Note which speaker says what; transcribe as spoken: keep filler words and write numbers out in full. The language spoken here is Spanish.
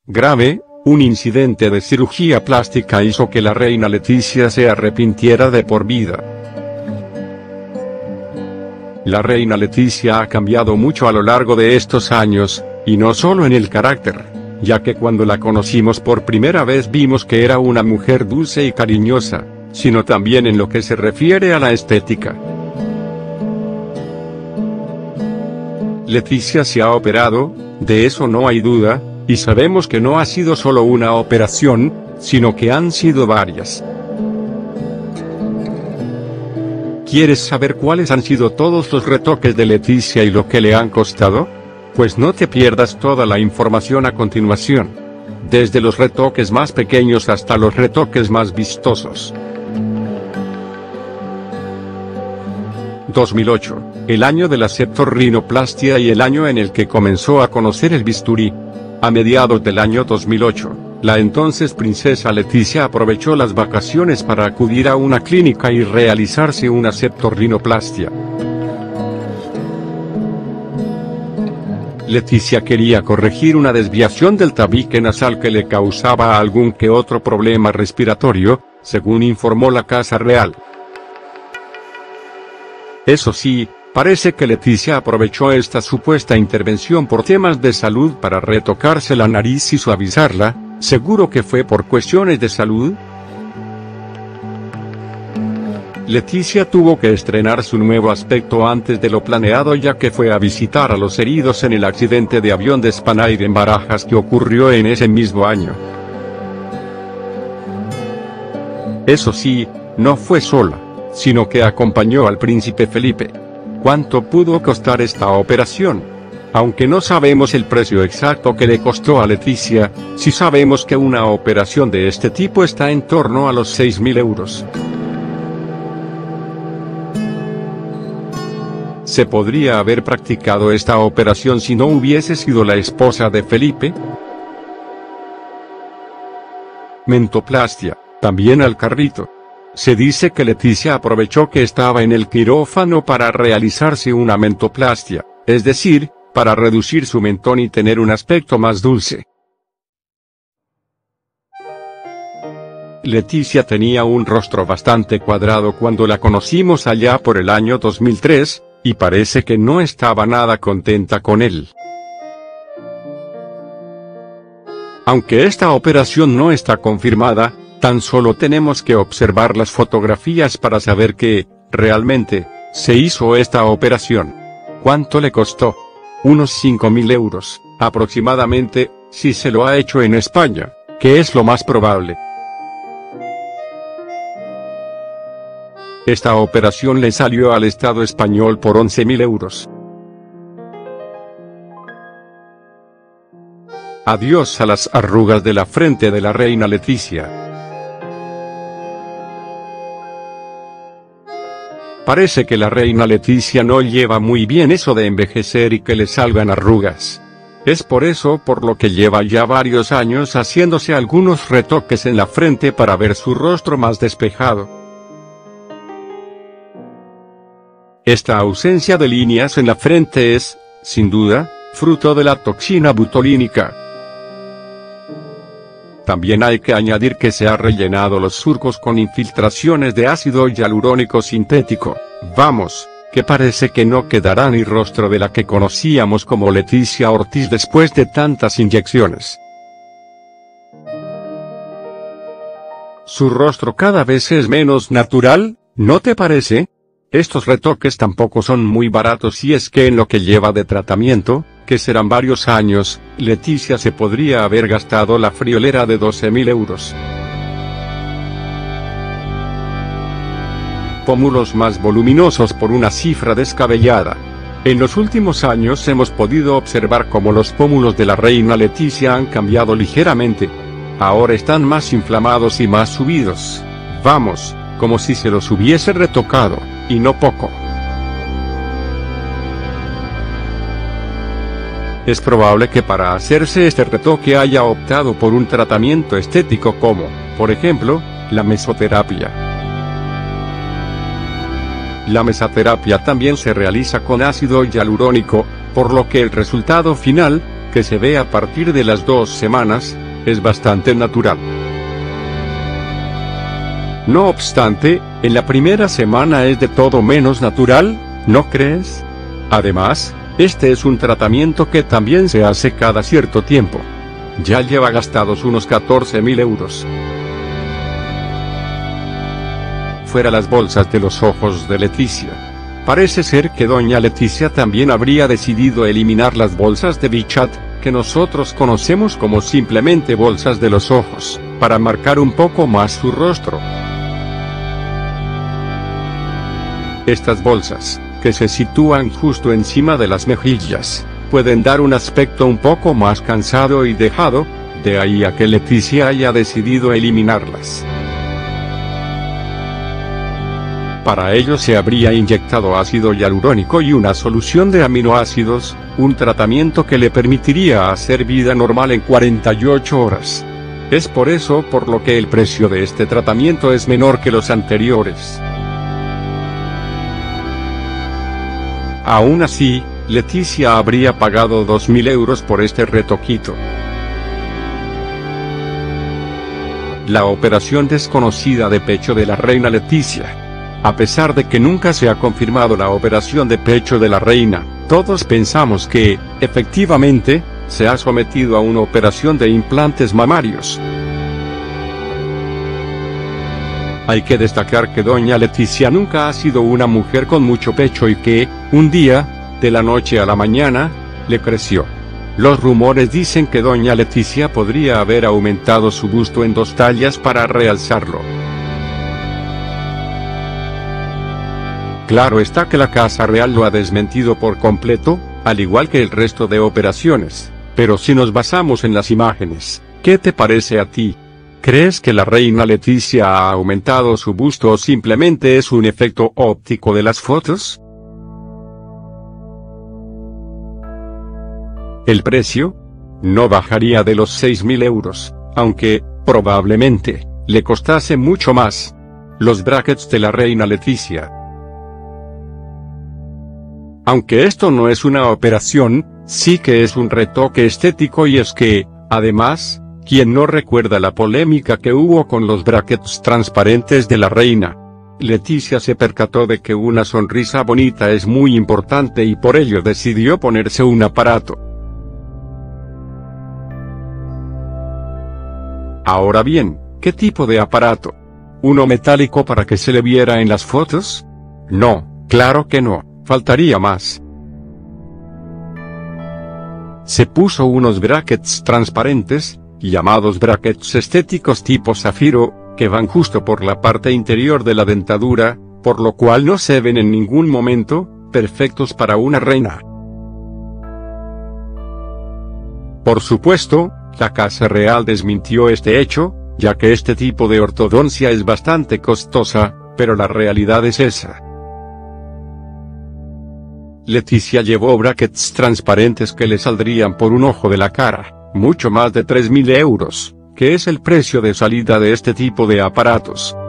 Speaker 1: Grave, un incidente de cirugía plástica hizo que la reina Letizia se arrepintiera de por vida. La reina Letizia ha cambiado mucho a lo largo de estos años, y no solo en el carácter, ya que cuando la conocimos por primera vez vimos que era una mujer dulce y cariñosa, sino también en lo que se refiere a la estética. Letizia se ha operado, de eso no hay duda, y sabemos que no ha sido solo una operación, sino que han sido varias. ¿Quieres saber cuáles han sido todos los retoques de Letizia y lo que le han costado? Pues no te pierdas toda la información a continuación. Desde los retoques más pequeños hasta los retoques más vistosos. dos mil ocho, el año de la septorrinoplastia y el año en el que comenzó a conocer el bisturí. A mediados del año dos mil ocho, la entonces princesa Letizia aprovechó las vacaciones para acudir a una clínica y realizarse una septorrinoplastia. Letizia quería corregir una desviación del tabique nasal que le causaba algún que otro problema respiratorio, según informó la Casa Real. Eso sí, parece que Letizia aprovechó esta supuesta intervención por temas de salud para retocarse la nariz y suavizarla. ¿Seguro que fue por cuestiones de salud? Letizia tuvo que estrenar su nuevo aspecto antes de lo planeado, ya que fue a visitar a los heridos en el accidente de avión de Spanair en Barajas que ocurrió en ese mismo año. Eso sí, no fue sola, sino que acompañó al príncipe Felipe. ¿Cuánto pudo costar esta operación? Aunque no sabemos el precio exacto que le costó a Letizia, sí sabemos que una operación de este tipo está en torno a los seis mil euros. ¿Se podría haber practicado esta operación si no hubiese sido la esposa de Felipe? Mentoplastia, también al carrito. Se dice que Letizia aprovechó que estaba en el quirófano para realizarse una mentoplastia, es decir, para reducir su mentón y tener un aspecto más dulce. Letizia tenía un rostro bastante cuadrado cuando la conocimos allá por el año dos mil tres, y parece que no estaba nada contenta con él. Aunque esta operación no está confirmada, tan solo tenemos que observar las fotografías para saber que, realmente, se hizo esta operación. ¿Cuánto le costó? Unos cinco mil euros, aproximadamente, si se lo ha hecho en España, que es lo más probable. Esta operación le salió al Estado español por once mil euros. Adiós a las arrugas de la frente de la reina Letizia. Parece que la reina Letizia no lleva muy bien eso de envejecer y que le salgan arrugas. Es por eso por lo que lleva ya varios años haciéndose algunos retoques en la frente para ver su rostro más despejado. Esta ausencia de líneas en la frente es, sin duda, fruto de la toxina butolínica. También hay que añadir que se ha rellenado los surcos con infiltraciones de ácido hialurónico sintético. Vamos, que parece que no quedará ni rostro de la que conocíamos como Letizia Ortiz después de tantas inyecciones. Su rostro cada vez es menos natural, ¿no te parece? Estos retoques tampoco son muy baratos y es que en lo que lleva de tratamiento, que serán varios años, Letizia se podría haber gastado la friolera de doce mil euros. Pómulos más voluminosos por una cifra descabellada. En los últimos años hemos podido observar cómo los pómulos de la reina Letizia han cambiado ligeramente. Ahora están más inflamados y más subidos. Vamos, como si se los hubiese retocado, y no poco. Es probable que para hacerse este retoque haya optado por un tratamiento estético como, por ejemplo, la mesoterapia. La mesoterapia también se realiza con ácido hialurónico, por lo que el resultado final, que se ve a partir de las dos semanas, es bastante natural. No obstante, en la primera semana es de todo menos natural, ¿no crees? Además, este es un tratamiento que también se hace cada cierto tiempo. Ya lleva gastados unos catorce mil euros. Fuera las bolsas de los ojos de Leticia. Parece ser que doña Leticia también habría decidido eliminar las bolsas de Bichat, que nosotros conocemos como simplemente bolsas de los ojos, para marcar un poco más su rostro. Estas bolsas, que se sitúan justo encima de las mejillas, pueden dar un aspecto un poco más cansado y dejado, de ahí a que Leticia haya decidido eliminarlas. Para ello se habría inyectado ácido hialurónico y una solución de aminoácidos, un tratamiento que le permitiría hacer vida normal en cuarenta y ocho horas. Es por eso por lo que el precio de este tratamiento es menor que los anteriores. Aún así, Leticia habría pagado dos mil euros por este retoquito. La operación desconocida de pecho de la reina Leticia. A pesar de que nunca se ha confirmado la operación de pecho de la reina, todos pensamos que, efectivamente, se ha sometido a una operación de implantes mamarios. Hay que destacar que doña Leticia nunca ha sido una mujer con mucho pecho y que, un día, de la noche a la mañana, le creció. Los rumores dicen que doña Leticia podría haber aumentado su busto en dos tallas para realzarlo. Claro está que la Casa Real lo ha desmentido por completo, al igual que el resto de operaciones, pero si nos basamos en las imágenes, ¿qué te parece a ti? ¿Crees que la reina Leticia ha aumentado su busto o simplemente es un efecto óptico de las fotos? El precio no bajaría de los seis mil euros, aunque, probablemente, le costase mucho más. Los brackets de la reina Leticia. Aunque esto no es una operación, sí que es un retoque estético y es que, además, ¿quién no recuerda la polémica que hubo con los brackets transparentes de la reina? Leticia se percató de que una sonrisa bonita es muy importante y por ello decidió ponerse un aparato. Ahora bien, ¿qué tipo de aparato? ¿Uno metálico para que se le viera en las fotos? No, claro que no, faltaría más. Se puso unos brackets transparentes, llamados brackets estéticos tipo zafiro, que van justo por la parte interior de la dentadura, por lo cual no se ven en ningún momento, perfectos para una reina. Por supuesto, la Casa Real desmintió este hecho, ya que este tipo de ortodoncia es bastante costosa, pero la realidad es esa. Leticia llevó brackets transparentes que le saldrían por un ojo de la cara, mucho más de tres mil euros, que es el precio de salida de este tipo de aparatos.